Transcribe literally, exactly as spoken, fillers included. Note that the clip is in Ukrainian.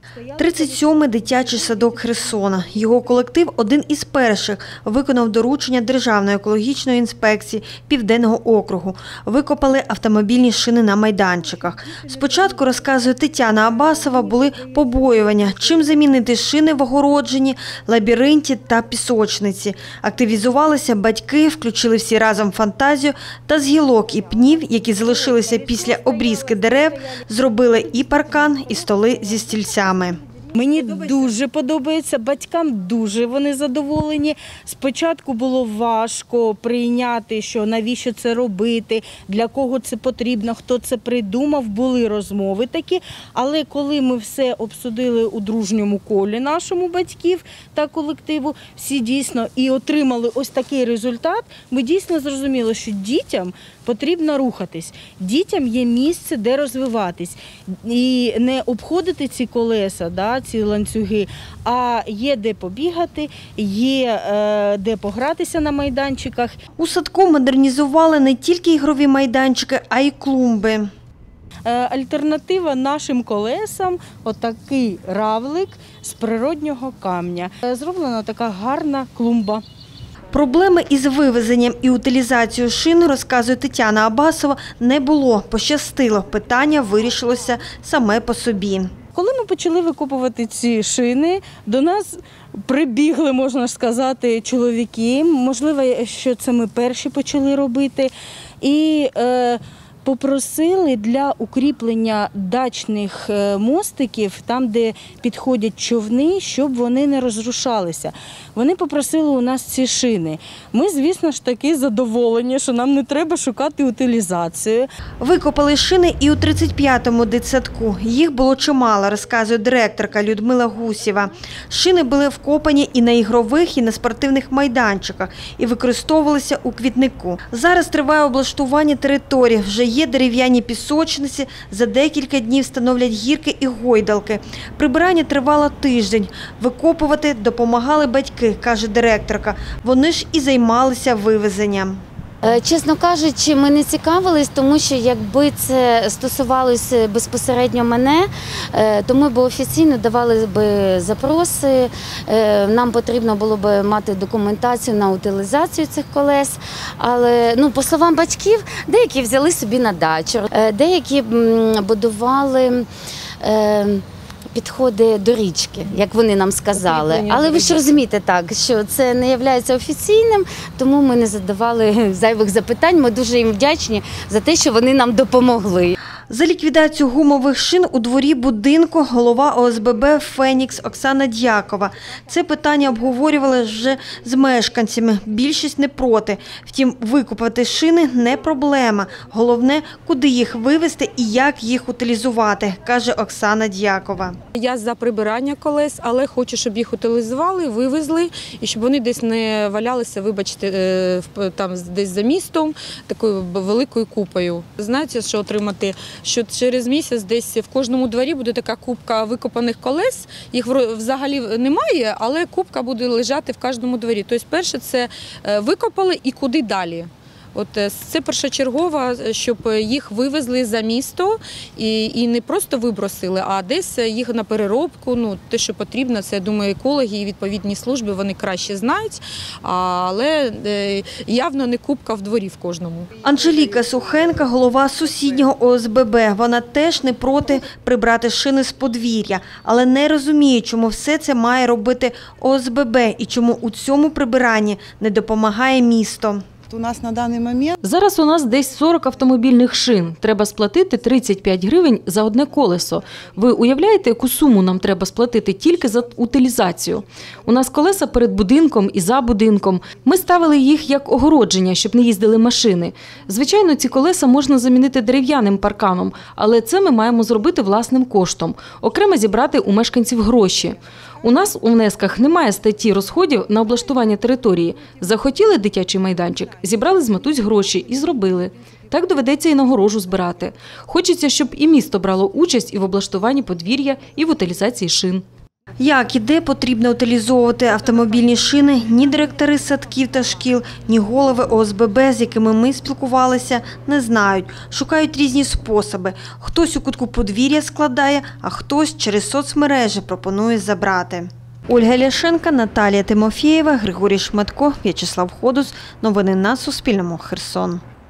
тридцять сьомий дитячий садок Херсона. Його колектив один із перших виконав доручення Державної екологічної інспекції Південного округу. Викопали автомобільні шини на майданчиках. Спочатку, розказує Тетяна Абасова, були побоювання, чим замінити шини в огородженні, лабіринті та пісочниці. Активізувалися батьки, включили всі разом фантазію та з гілок і пнів, які залишилися після обрізки дерев, зробили і паркан, і столи зі стільцями. Мені дуже подобається, батькам дуже вони задоволені. Спочатку було важко прийняти, що навіщо це робити, для кого це потрібно, хто це придумав, були розмови такі. Але коли ми все обсудили у дружньому колі нашому батьків та колективу, всі дійсно і отримали ось такий результат, ми дійсно зрозуміли, що дітям потрібно рухатись, дітям є місце, де розвиватись. І не обходити ці колеса, да, ці ланцюги, а є де побігати, є е, де погратися на майданчиках. У садку модернізували не тільки ігрові майданчики, а й клумби. Альтернатива нашим колесам – отакий равлик з природнього камня. Зроблена така гарна клумба. Проблеми із вивезенням і утилізацією шин, розказує Тетяна Абасова, не було. Пощастило, питання вирішилося саме по собі. Коли ми почали викопувати ці шини, до нас прибігли, можна сказати, чоловіки. Можливо, що це ми перші почали робити. І е, попросили для укріплення дачних мостиків, там, де підходять човни, щоб вони не розрушалися. Вони попросили у нас ці шини. Ми, звісно ж таки, задоволені, що нам не треба шукати утилізацію. Викопали шини і у тридцять п'ятому дитсадку. Їх було чимало, розказує директорка Людмила Гусєва. Шини були вкопані і на ігрових, і на спортивних майданчиках, і використовувалися у квітнику. Зараз триває облаштування території. Вже є дерев'яні пісочниці, за декілька днів встановлять гірки і гойдалки. Прибирання тривало тиждень. Викопувати допомагали батьки, каже директорка. Вони ж і займалися вивезенням. Чесно кажучи, ми не цікавились, тому що якби це стосувалося безпосередньо мене, то ми б офіційно давали б запроси, нам потрібно було б мати документацію на утилізацію цих колес. Але, ну, по словам батьків, деякі взяли собі на дачу, деякі будували підходи до річки, як вони нам сказали. Але ви ж розумієте так, що це не є офіційним, тому ми не задавали зайвих запитань. Ми дуже їм вдячні за те, що вони нам допомогли. За ліквідацію гумових шин у дворі будинку голова О С Б Б «Фенікс» Оксана Дякова. Це питання обговорювали вже з мешканцями. Більшість не проти. Втім, викопати шини – не проблема. Головне, куди їх вивезти і як їх утилізувати, каже Оксана Дякова. Я за прибирання колес, але хочу, щоб їх утилізували, вивезли і щоб вони десь не валялися, вибачте, там десь за містом, такою великою купою. Знаєте, що отримати? Що через місяць десь в кожному дворі буде така купка викопаних колес, їх взагалі немає, але купка буде лежати в кожному дворі. Тобто перше це викопали і куди далі. От це першочергово, щоб їх вивезли за місто і, і не просто вибросили, а десь їх на переробку. Ну, те, що потрібно, це, я думаю, екологи і відповідні служби, вони краще знають, але явно не купка в дворі в кожному. Анжеліка Сухенка – голова сусіднього О С Б Б. Вона теж не проти прибрати шини з подвір'я, але не розуміє, чому все це має робити О С Б Б і чому у цьому прибиранні не допомагає місто. У нас на даний момент зараз у нас десь сорок автомобільних шин. Треба сплатити тридцять п'ять гривень за одне колесо. Ви уявляєте, яку суму нам треба сплатити тільки за утилізацію? У нас колеса перед будинком і за будинком. Ми ставили їх як огородження, щоб не їздили машини. Звичайно, ці колеса можна замінити дерев'яним парканом, але це ми маємо зробити власним коштом. Окремо зібрати у мешканців гроші. У нас у внесках немає статті розходів на облаштування території. Захотіли дитячий майданчик, зібрали з матусь гроші і зробили. Так доведеться і нагорожу збирати. Хочеться, щоб і місто брало участь і в облаштуванні подвір'я, і в утилізації шин. Як і де потрібно утилізовувати автомобільні шини, ні директори садків та шкіл, ні голови О С Б Б, з якими ми спілкувалися, не знають. Шукають різні способи. Хтось у кутку подвір'я складає, а хтось через соцмережі пропонує забрати. Ольга Ляшенка, Наталія Тимофєєва, Григорій Шматко, В'ячеслав Ходус. Новини на Суспільному. Херсон.